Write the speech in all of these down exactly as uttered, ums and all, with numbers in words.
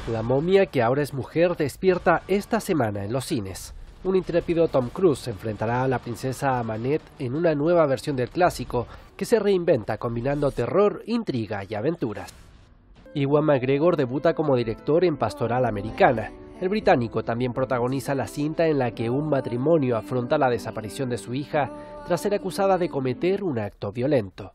La momia, que ahora es mujer, despierta esta semana en los cines. Un intrépido Tom Cruise se enfrentará a la princesa Amanette en una nueva versión del clásico que se reinventa combinando terror, intriga y aventuras. Ewan McGregor debuta como director en Pastoral Americana. El británico también protagoniza la cinta en la que un matrimonio afronta la desaparición de su hija tras ser acusada de cometer un acto violento.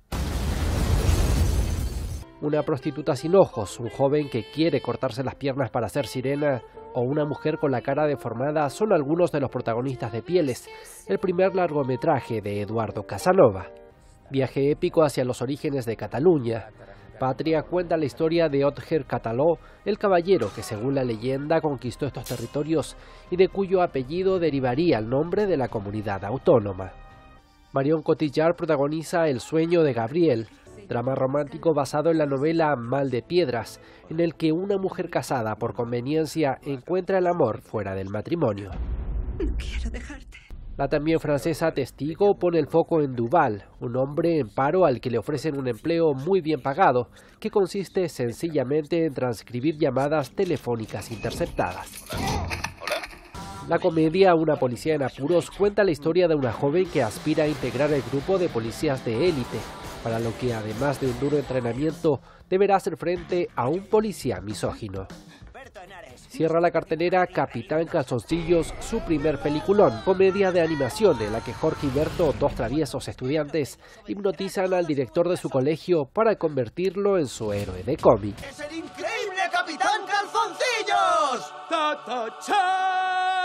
Una prostituta sin ojos, un joven que quiere cortarse las piernas para ser sirena o una mujer con la cara deformada son algunos de los protagonistas de Pieles, el primer largometraje de Eduardo Casanova. Viaje épico hacia los orígenes de Cataluña. Patria cuenta la historia de Otger Cataló, el caballero que según la leyenda conquistó estos territorios y de cuyo apellido derivaría el nombre de la comunidad autónoma. Marion Cotillard protagoniza El sueño de Gabriel, drama romántico basado en la novela Mal de Piedras, en el que una mujer casada por conveniencia encuentra el amor fuera del matrimonio. No quiero dejarte. La también francesa Testigo pone el foco en Duval, un hombre en paro al que le ofrecen un empleo muy bien pagado, que consiste sencillamente en transcribir llamadas telefónicas interceptadas. La comedia Una policía en apuros cuenta la historia de una joven que aspira a integrar el grupo de policías de élite, para lo que además de un duro entrenamiento deberá hacer frente a un policía misógino. Cierra la cartelera Capitán Calzoncillos, su primer peliculón, comedia de animación en la que Jorge y Berto, dos traviesos estudiantes, hipnotizan al director de su colegio para convertirlo en su héroe de cómic. ¡Es el increíble Capitán Calzoncillos! ¡Ta, ta, cha!